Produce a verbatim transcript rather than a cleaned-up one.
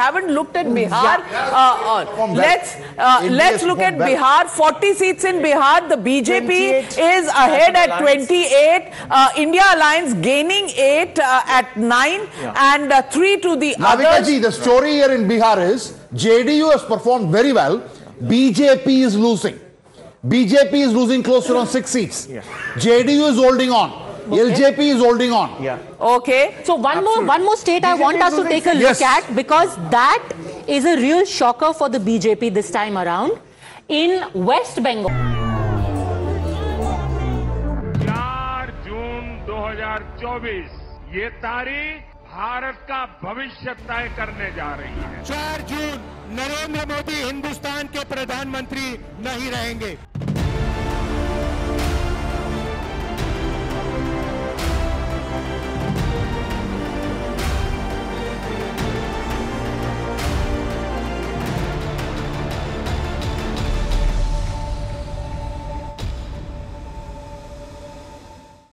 haven't looked at Bihar. Uh, uh, let's uh, let's look at Bihar. forty seats in Bihar. The B J P is ahead at twenty-eight. Uh, India Alliance gaining eight uh, at nine, yeah. and uh, three to the others. Navika ji, the story here in Bihar is J D U has performed very well. B J P is losing. B J P is losing close to around six seats. Yeah. J D U is holding on. Okay. L J P is holding on. Yeah. Okay. So one Absolutely. more one more state I want us to take a look yes. at, because that is a real shocker for the B J P this time around. In West Bengal. चार जून दो हज़ार चौबीस ये तारीख भारत का भविष्य तय करने जा रही है। चार जून नरेंद्र मोदी हिंदुस्तान के प्रधानमंत्री नहीं रहेंगे।